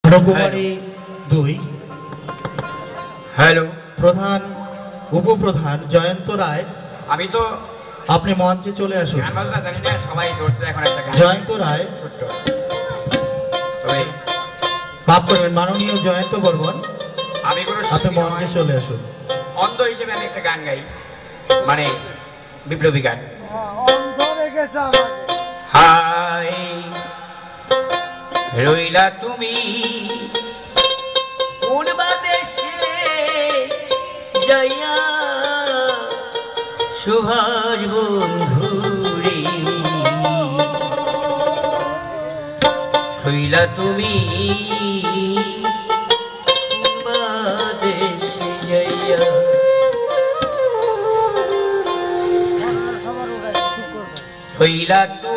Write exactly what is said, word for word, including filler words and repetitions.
রঘুবাড়ি দুই। হ্যালো, প্রধান উপপ্রধান জয়ন্ত রায়, আমি তো আপনি মঞ্চে চলে আসুন। গান বাজনা জানি না, সবাই ধরছে এখন একটা গান। জয়ন্ত রায়, ছোট্ট তবে মাফ করবেন মাননীয় জয়ন্ত বর্মন, আমি কোনো আপনি শিল্পী মঞ্চে নয়। চলে আসুন। অন্ধ হিসেবে আমি একটা গান গাই, মানে বিপ্লবী গান। হাই রইলা তুমি কোন বাদেশে যাইয়া সুভাষ বন্ধুরে, রইলা তুমি কোন বাদেশে যাইয়া। হইলা